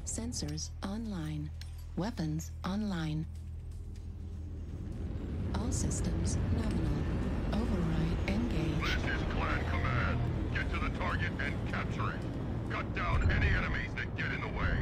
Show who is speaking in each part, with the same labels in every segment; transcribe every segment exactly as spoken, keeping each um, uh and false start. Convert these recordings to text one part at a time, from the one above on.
Speaker 1: Sensors online. Weapons online. All systems nominal. Override engaged.
Speaker 2: This is Clan Command. Get to the target and capture it. Cut down any enemies that get in the way.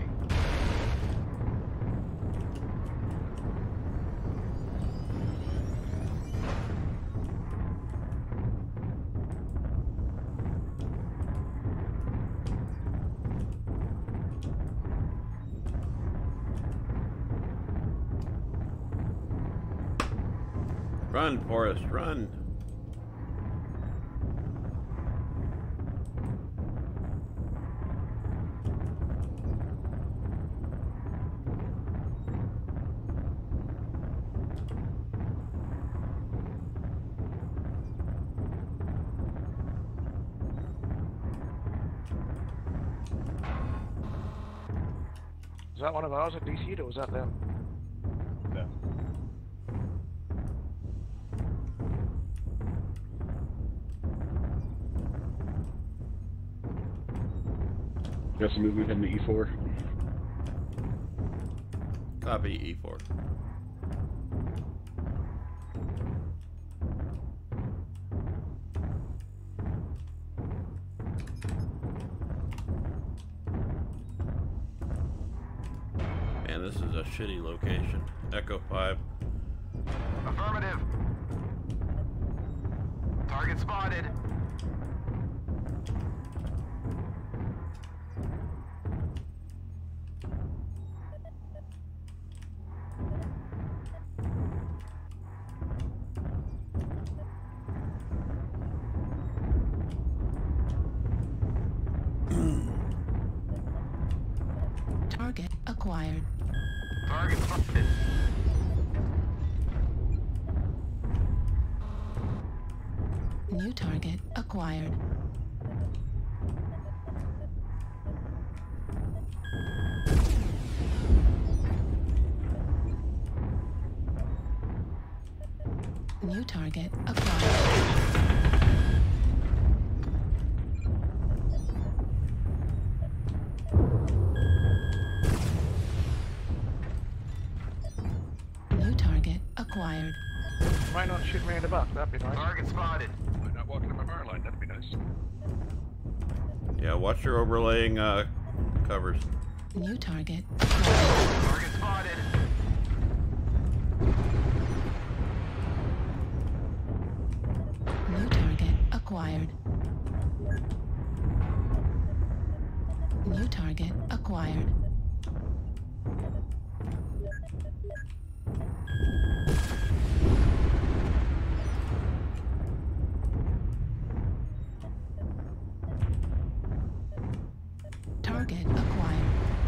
Speaker 3: Run, Forrest, run!
Speaker 4: Was that one of ours at D C or was that them?
Speaker 5: Them. Guess we move him to E four.
Speaker 3: Copy E four. Man, this is a shitty location. Echo five.
Speaker 2: Affirmative. Target spotted.
Speaker 1: Target acquired.
Speaker 2: Target spotted.
Speaker 1: New target acquired. New target acquired. New target acquired.
Speaker 4: Why not shoot me in the back? That'd be nice.
Speaker 2: Target spotted.
Speaker 4: Why not walking in my power line? That'd be nice.
Speaker 3: Yeah, watch your overlaying uh, covers.
Speaker 1: New target.
Speaker 2: Target spotted.
Speaker 1: New target acquired. New target acquired. Target acquired.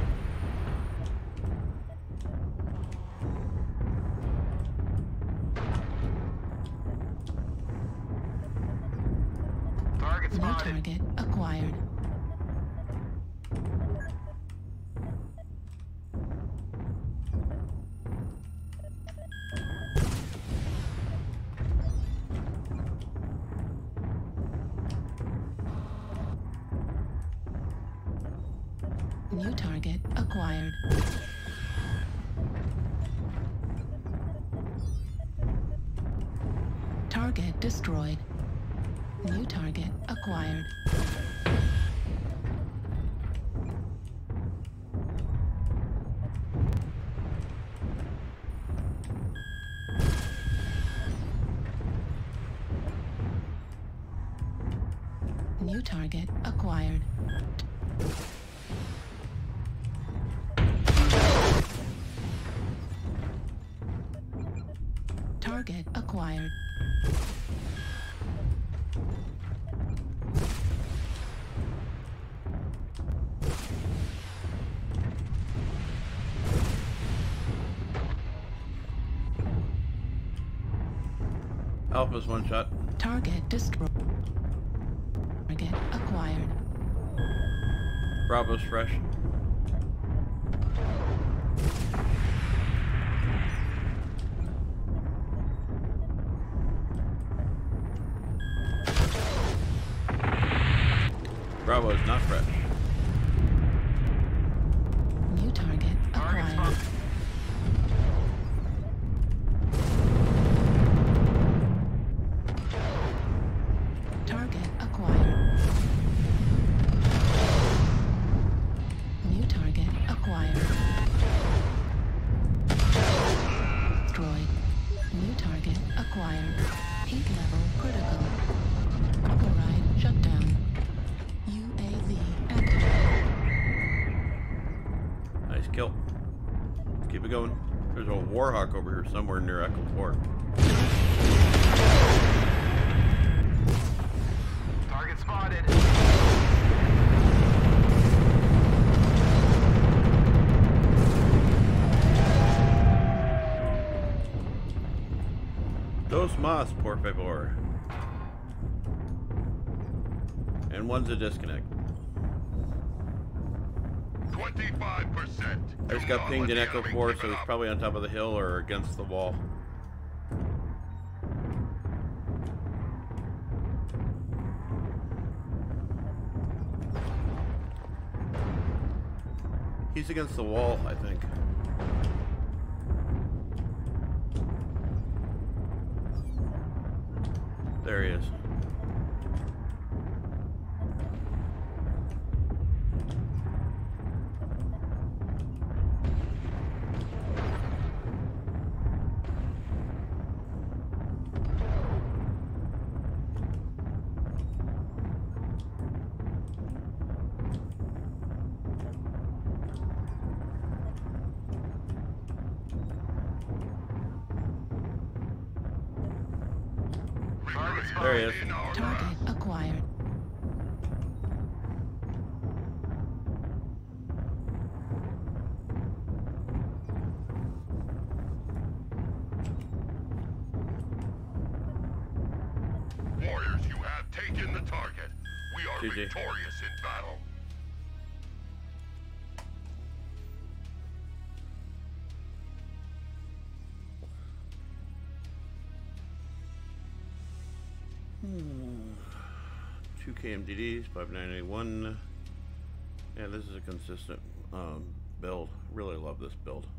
Speaker 2: Target
Speaker 1: New
Speaker 2: spotted.
Speaker 1: target acquired. New target acquired. Target destroyed. New target acquired. New target acquired. Target acquired.
Speaker 3: Alpha's one shot.
Speaker 1: Target destroyed. Target acquired.
Speaker 3: Bravo's fresh. Bravo is not fresh.
Speaker 1: New
Speaker 3: Nice kill. Let's keep it going. There's a Warhawk over here somewhere near Echo four.
Speaker 6: Target spotted.
Speaker 3: Dos más, por favor. And one's a disconnect.
Speaker 2: twenty-five percent.
Speaker 3: I just got pinged in Echo four, so he's probably on top of the hill or against the wall. He's against the wall, I think. There he is. There he is.
Speaker 1: Target acquired.
Speaker 2: Warriors, you have taken the target. We are
Speaker 3: G G.
Speaker 2: victorious in battle.
Speaker 3: Two K M D Ds, five nine eight one. Yeah, this is a consistent um, build. Really love this build.